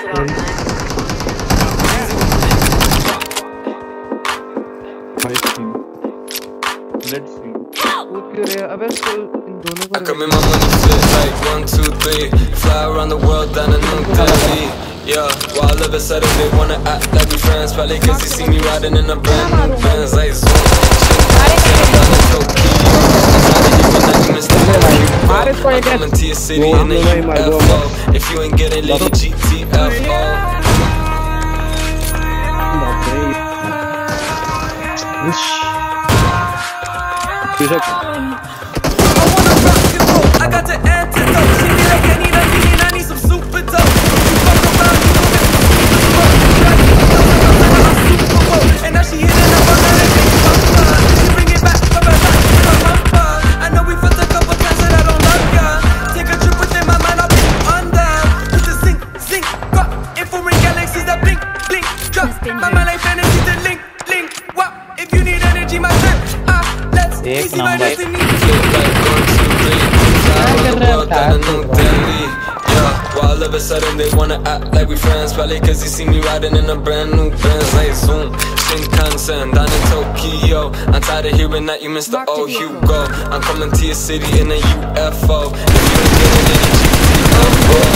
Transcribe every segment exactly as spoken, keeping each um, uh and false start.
Let's see. Okay, अबे इन दोनों को. I come in my money fit like one, two, three. Fly around the world down in New Delhi. Yeah, while all of a sudden they wanna act like we friends, probably cause they see me riding in a brand new Benz. Like zoom, I'm coming to your city in a U F O. If you ain't getting little G T F O. I wanna rock and roll, I got the antidote. She be like, I need a lean, I need some super dope. You fuck around, you know and now she hitting up on that she bring it back, come back, I know we fucked a couple times that I don't love ya. Take a trip within my mind, I'll be under. With the zinc, zinc, rock, infrared galaxies that blink, blink, drop. My mind like fantasy, the link, link, wop. If you need energy, my turn, ah, let's easy my destiny. All of a sudden they wanna act like we friends, probably cause they see me riding in a brand new Benz. Like zoom, Shinkansen, down in Tokyo. I'm tired of hearing that you missed the old Hugo. I'm coming to your city in a U F O. If you ain't getting any G T F O.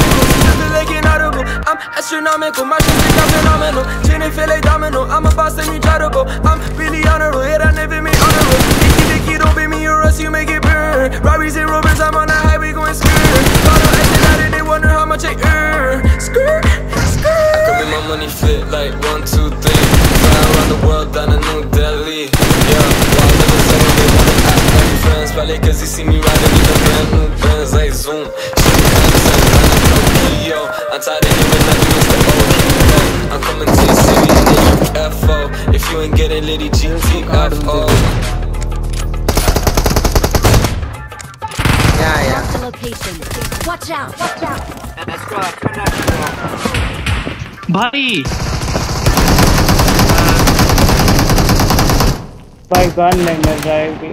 I'm astronomical, my shit think I'm phenomenal. Chinning feel like domino, I'm a boss, let me try to go. I'm really honorable, yet I never made honorable. Dicky Dicky, don't beat me or else you make it burn. Robberies and robbers, I'm on the highway going skirt. Bottle acting out and they wonder how much I earn. Skirt, skirt. I come in my money fit like one, two, three. Fly around the world down in New Delhi. Yeah, while living sudden they wanna act like friends, probably cause they see me riding in a brand new Benz. Like zoom, I'm tired of hearing that you missed the old Hugo. I'm coming to your city in a U F O. If you ain't getting litty G T F O. Yeah, yeah. Mark the location. Watch out, watch out. Let's go. भाई भाई gun नहीं मिल जाएगी.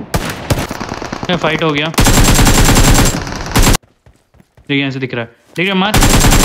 Fight हो गया. देखिए ऐसे दिख रहा है. देखिए मत